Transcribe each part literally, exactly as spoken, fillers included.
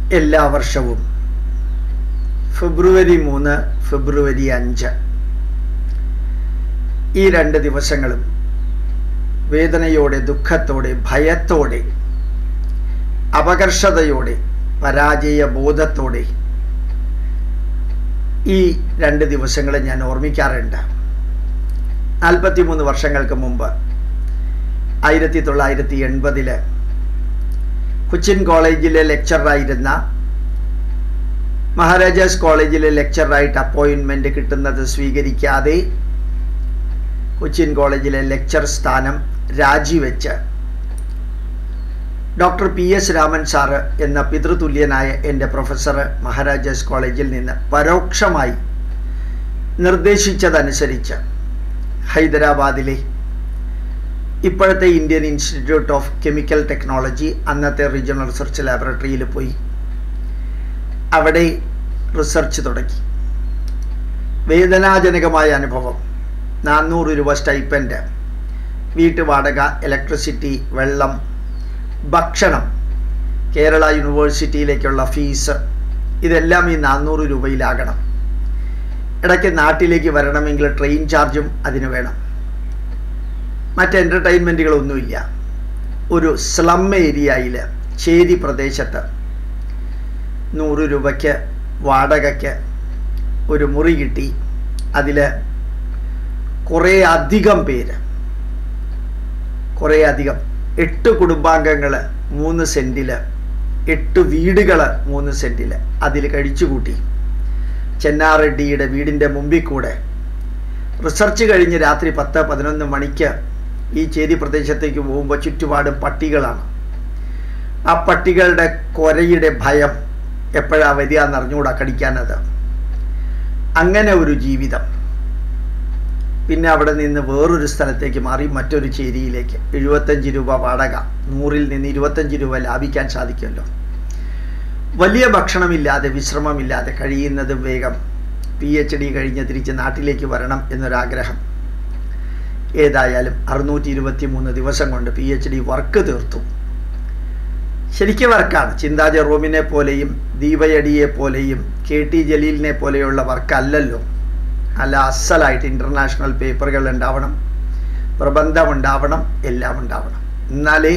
എല്ലാ വർഷവും ഫെബ്രുവരി മൂന്ന് ഫെബ്രുവരി അഞ്ച് ഈ രണ്ട് ദിവസങ്ങളും വേദനയോടെ, ദുഃഖത്തോടെ, ഭയത്തോടെ, അപകർഷതയോടെ, പരാജയ ബോധത്തോടെ ഈ രണ്ട് ദിവസങ്ങളെ ഞാൻ ഓർമ്മിക്കാറുണ്ട്. നാൽപ്പത്തി മൂന്ന് വർഷങ്ങൾക്ക് മുമ്പ് ആയിരത്തി തൊള്ളായിരത്തി എൺപതില് കൊച്ചിൻ കോളേജിലെ ലെക്ചറായിരുന്ന മഹാരാജാസ് കോളേജിലെ ലെക്ചറായിട്ട് അപ്പോയിൻമെൻറ്റ് കിട്ടുന്നത് സ്വീകരിക്കാതെ കൊച്ചിൻ കോളേജിലെ ലെക്ചർ സ്ഥാനം രാജിവെച്ച് doctor P S Raman sir എന്ന പിതൃതുല്യനായ എൻ്റെ പ്രൊഫസർ മഹാരാജാസ് കോളേജിൽ നിന്ന് പരോക്ഷമായി നിർദ്ദേശിച്ചതനുസരിച്ച് ഹൈദരാബാദിലെ ഇപ്പോഴത്തെ Indian institute of chemical technology, അന്നത്തെ റീജിയണൽ റിസർച്ച് ലാബറട്ടറിയിൽ പോയി അവിടെ റിസർച്ച് തുടങ്ങി. വേദനാജനകമായ അനുഭവം. നാനൂറ് രൂപ സ്റ്റൈപ്പൻഡ്, വീട്ടുവാടക, ഇലക്ട്രിസിറ്റി, വെള്ളം, ഭക്ഷണം, കേരള യൂണിവേഴ്സിറ്റിയിലേക്കുള്ള ഫീസ്, ഇതെല്ലാം ഈ നാനൂറ് രൂപയിലാകണം. ഇടയ്ക്ക് നാട്ടിലേക്ക് വരണമെങ്കിൽ ട്രെയിൻ ചാർജും അതിന് വേണം. മറ്റ് എൻ്റർടൈൻമെൻറ്റുകളൊന്നുമില്ല. ഒരു സ്ലം ഏരിയയിൽ, ചേരി പ്രദേശത്ത് നൂറ് രൂപയ്ക്ക് വാടകയ്ക്ക് ഒരു മുറി കിട്ടി. അതിൽ കുറേ അധികം പേര്, കുറേ അധികം എട്ട് കുടുംബാംഗങ്ങൾ മൂന്ന് സെൻറ്റിൽ, എട്ട് വീടുകൾ മൂന്ന് സെൻറ്റിൽ അതിൽ കഴിച്ചുകൂട്ടി. ചെന്നാറെഡ്ഡിയുടെ വീടിൻ്റെ മുമ്പിൽ കൂടെ റിസർച്ച് കഴിഞ്ഞ് രാത്രി പത്ത് പതിനൊന്ന് മണിക്ക് ഈ ചേരി പ്രദേശത്തേക്ക് പോകുമ്പോൾ ചുറ്റുപാടും പട്ടികളാണ്. ആ പട്ടികളുടെ കൊരയുടെ ഭയം എപ്പോഴാണ് വരിക എന്നറിഞ്ഞുകൂടാ കടിക്കാനത്. അങ്ങനെ ഒരു ജീവിതം. പിന്നെ അവിടെ നിന്ന് വേറൊരു സ്ഥലത്തേക്ക് മാറി, മറ്റൊരു ചേരിയിലേക്ക്. എഴുപത്തഞ്ച് രൂപ വാടക, നൂറിൽ നിന്ന് ഇരുപത്തഞ്ച് രൂപ ലാഭിക്കാൻ സാധിക്കുമല്ലോ. വലിയ ഭക്ഷണമില്ലാതെ, വിശ്രമമില്ലാതെ, കഴിയുന്നതും വേഗം പി എച്ച് ഡി കഴിഞ്ഞ് തിരിച്ച് നാട്ടിലേക്ക് വരണം എന്നൊരാഗ്രഹം. ഏതായാലും അറുന്നൂറ്റി ഇരുപത്തി മൂന്ന് ദിവസം കൊണ്ട് പി എച്ച് ഡി വർക്ക് തീർത്തു. ശരിക്കും വർക്കാണ്. ചിന്താ ജെറോമിനെ പോലെയും ദീപയടിയെ പോലെയും കെ ടി ജലീലിനെ പോലെയുള്ള വർക്കല്ലല്ലോ. അല്ല, അസലായിട്ട് ഇൻ്റർനാഷണൽ പേപ്പറുകൾ ഉണ്ടാവണം, പ്രബന്ധമുണ്ടാവണം, എല്ലാം ഉണ്ടാവണം. എന്നാലേ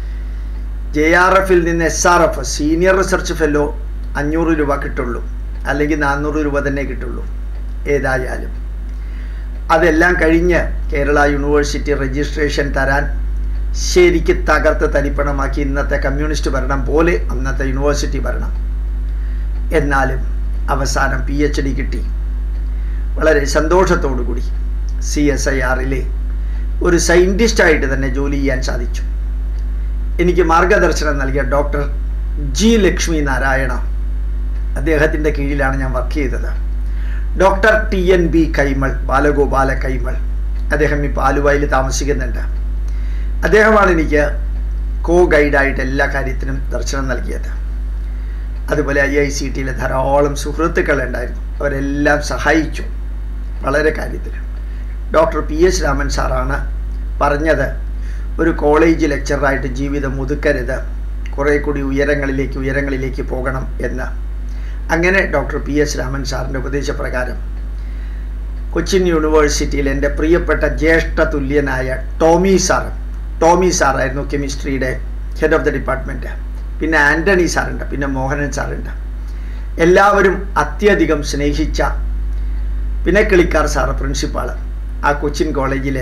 ജെ ആർ എഫിൽ നിന്ന് S R F senior research fellow അഞ്ഞൂറ് രൂപ കിട്ടുള്ളൂ, അല്ലെങ്കിൽ നാനൂറ് രൂപ തന്നെ കിട്ടുള്ളൂ. ഏതായാലും അതെല്ലാം കഴിഞ്ഞ് കേരള യൂണിവേഴ്സിറ്റി രജിസ്ട്രേഷൻ തരാൻ ശരിക്ക് തകർത്ത് തരിപ്പണമാക്കി. ഇന്നത്തെ കമ്മ്യൂണിസ്റ്റ് ഭരണം പോലെ അന്നത്തെ യൂണിവേഴ്സിറ്റി ഭരണം. എന്നാലും അവസാനം പി എച്ച് ഡി കിട്ടി. വളരെ സന്തോഷത്തോടു കൂടി സി എസ് ഐ ആറിലെ ഒരു സയൻറ്റിസ്റ്റായിട്ട് തന്നെ ജോലി ചെയ്യാൻ സാധിച്ചു. എനിക്ക് മാർഗദർശനം നൽകിയ ഡോക്ടർ ജി ലക്ഷ്മി നാരായണ, അദ്ദേഹത്തിൻ്റെ കീഴിലാണ് ഞാൻ വർക്ക് ചെയ്തത്. Doctor T N B Kaimal, Balagopala Kaimal, അദ്ദേഹം ഇപ്പോൾ ആലുവയിൽ താമസിക്കുന്നുണ്ട്. അദ്ദേഹമാണ് എനിക്ക് കോ ഗൈഡായിട്ട് എല്ലാ കാര്യത്തിനും ദർശനം നൽകിയത്. അതുപോലെ ഐ ഐ സി ടിയിലെ ധാരാളം സുഹൃത്തുക്കളുണ്ടായിരുന്നു, അവരെല്ലാം സഹായിച്ചു വളരെ കാര്യത്തിൽ. ഡോക്ടർ പി എസ് രാമൻ സാറാണ് പറഞ്ഞത്, ഒരു കോളേജ് ലെക്ചറായിട്ട് ജീവിതം ഒതുക്കരുത്, കുറേ കൂടി ഉയരങ്ങളിലേക്ക് ഉയരങ്ങളിലേക്ക് പോകണം എന്ന്. അങ്ങനെ ഡോക്ടർ പി എസ് രാമൻ സാറിൻ്റെ ഉപദേശപ്രകാരം കൊച്ചിൻ യൂണിവേഴ്സിറ്റിയിൽ എൻ്റെ പ്രിയപ്പെട്ട ജ്യേഷ്ഠ തുല്യനായ ടോമി സാർ, ടോമി സാറായിരുന്നു കെമിസ്ട്രിയുടെ ഹെഡ് ഓഫ് ദ ഡിപ്പാർട്ട്മെൻറ്റ്. പിന്നെ ആൻ്റണി സാറുണ്ട്, പിന്നെ മോഹനൻ സാറുണ്ട്. എല്ലാവരും അത്യധികം സ്നേഹിച്ച, പിന്നെ കിളിക്കാർ സാറ് പ്രിൻസിപ്പാൾ, ആ കൊച്ചിൻ കോളേജിലെ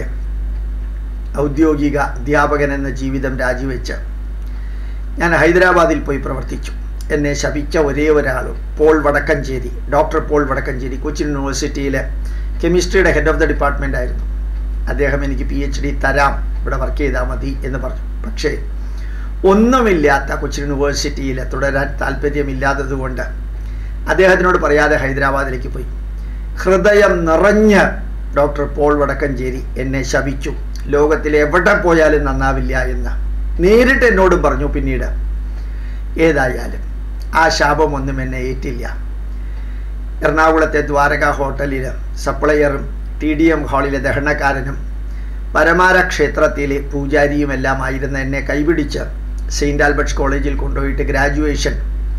ഔദ്യോഗിക അധ്യാപകൻ എന്ന ജീവിതം രാജിവെച്ച് ഞാൻ ഹൈദരാബാദിൽ പോയി പ്രവർത്തിച്ചു. എന്നെ ശപിച്ച ഒരേ ഒരാളും Paul Vadakkanchery, doctor Paul Vadakkanchery, Cochin യൂണിവേഴ്സിറ്റിയിലെ കെമിസ്ട്രിയുടെ ഹെഡ് ഓഫ് ദ ഡിപ്പാർട്ട്മെൻ്റ് ആയിരുന്നു. അദ്ദേഹം എനിക്ക് പി എച്ച് ഡി തരാം, ഇവിടെ വർക്ക് ചെയ്താൽ മതി എന്ന് പറഞ്ഞു. പക്ഷേ ഒന്നുമില്ലാത്ത കൊച്ചിൻ യൂണിവേഴ്സിറ്റിയിൽ തുടരാൻ താല്പര്യമില്ലാത്തതുകൊണ്ട് അദ്ദേഹത്തിനോട് പറയാതെ ഹൈദരാബാദിലേക്ക് പോയി. ഹൃദയം നിറഞ്ഞ് ഡോക്ടർ പോൾ വടക്കഞ്ചേരി എന്നെ ശപിച്ചു, ലോകത്തിൽ എവിടെ പോയാലും നന്നാവില്ല എന്ന് നേരിട്ട് എന്നോടും പറഞ്ഞു പിന്നീട്. ഏതായാലും ആ ശാപമൊന്നും എന്നെ ഏറ്റില്ല. എറണാകുളത്തെ ദ്വാരക ഹോട്ടലിൽ സപ്ലയറും ടി ഡി എം ഹാളിലെ ദഹനക്കാരനും പരമാര ക്ഷേത്രത്തിലെ പൂജാരിയുമെല്ലാമായിരുന്ന എന്നെ കൈപിടിച്ച് സെയിൻറ്റ് ആൽബർട്ട്സ് കോളേജിൽ കൊണ്ടുപോയിട്ട് graduation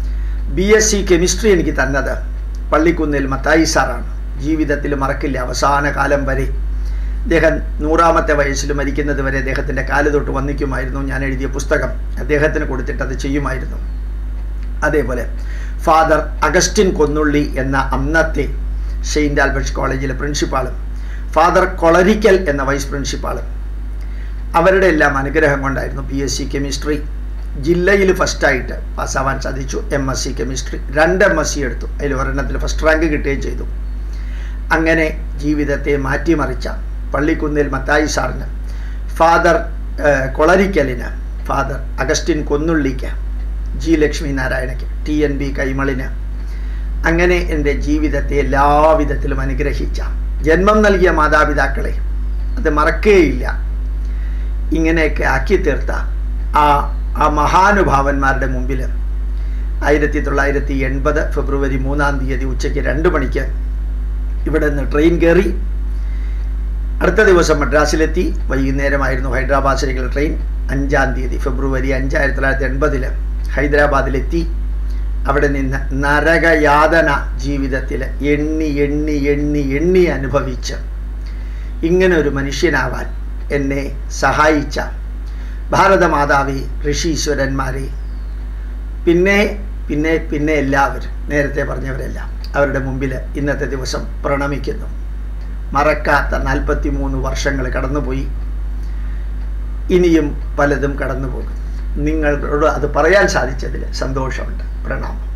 B S C chemistry എനിക്ക് തന്നത് പള്ളിക്കുന്നിൽ മത്തായി സാറാണ്. ജീവിതത്തിൽ മറക്കില്ല. അവസാന കാലം വരെ അദ്ദേഹം നൂറാമത്തെ വയസ്സിൽ മരിക്കുന്നത് വരെ അദ്ദേഹത്തിൻ്റെ കാല് തൊട്ട് വന്നിക്കുമായിരുന്നു. ഞാൻ എഴുതിയ പുസ്തകം അദ്ദേഹത്തിന് കൊടുത്തിട്ട് അത് ചെയ്യുമായിരുന്നു. അതേപോലെ ഫാദർ അഗസ്റ്റിൻ കൊന്നുള്ളി എന്ന അന്നത്തെ സെയിൻറ്റ് ആൽബർട്ട്സ് കോളേജിലെ പ്രിൻസിപ്പാളും ഫാദർ കൊളരിക്കൽ എന്ന വൈസ് പ്രിൻസിപ്പാളും അവരുടെ എല്ലാം അനുഗ്രഹം കൊണ്ടായിരുന്നു പി എസ് സി കെമിസ്ട്രി ജില്ലയിൽ ഫസ്റ്റായിട്ട് പാസ്സാവാൻ സാധിച്ചു. എം എസ് സി കെമിസ്ട്രി രണ്ട് എം എസ് സി എടുത്തു. അതിൽ ഒരെണ്ണത്തിൽ ഫസ്റ്റ് റാങ്ക് കിട്ടുകയും ചെയ്തു. അങ്ങനെ ജീവിതത്തെ മാറ്റിമറിച്ച പള്ളിക്കുന്നിൽ മത്തായി സാറിന്, ഫാദർ കൊളരിക്കലിന്, ഫാദർ അഗസ്റ്റിൻ കൊന്നുള്ളിക്ക്, ജി ലക്ഷ്മി നാരായണയ്ക്ക്, ടി എൻ ബി കൈമളിന്, അങ്ങനെ എൻ്റെ ജീവിതത്തെ എല്ലാവിധത്തിലും അനുഗ്രഹിച്ച ജന്മം നൽകിയ മാതാപിതാക്കളെ അത് മറക്കുകയില്ല. ഇങ്ങനെയൊക്കെ ആക്കി തീർത്ത ആ ആ മഹാനുഭാവന്മാരുടെ മുമ്പിൽ ആയിരത്തി തൊള്ളായിരത്തി എൺപത് ഫെബ്രുവരി മൂന്നാം തീയതി ഉച്ചയ്ക്ക് രണ്ട് മണിക്ക് ഇവിടെ നിന്ന് ട്രെയിൻ കയറി. അടുത്ത ദിവസം മദ്രാസിലെത്തി. വൈകുന്നേരമായിരുന്നു ഹൈദരാബാദിലേക്കുള്ള ട്രെയിൻ. അഞ്ചാം തീയതി ഫെബ്രുവരി അഞ്ച് ആയിരത്തി തൊള്ളായിരത്തി എൺപതിൽ ഹൈദരാബാദിലെത്തി. അവിടെ നിന്ന് നരകയാതന ജീവിതത്തിൽ എണ്ണി എണ്ണി എണ്ണി എണ്ണി അനുഭവിച്ച് ഇങ്ങനെ ഒരു മനുഷ്യനാവാൻ എന്നെ സഹായിച്ച ഭാരതമാതാവി, ഋഷീശ്വരന്മാരെ, പിന്നെ പിന്നെ പിന്നെ എല്ലാവരും, നേരത്തെ പറഞ്ഞവരെല്ലാം, അവരുടെ മുമ്പിൽ ഇന്നത്തെ ദിവസം പ്രണമിക്കുന്നു. മറക്കാത്ത നാൽപ്പത്തി മൂന്ന് വർഷങ്ങൾ കടന്നുപോയി. ഇനിയും പലതും കടന്നു പോകും. നിങ്ങളോട് അത് പറയാൻ സാധിച്ചതിൽ സന്തോഷമുണ്ട്. പ്രണാമം.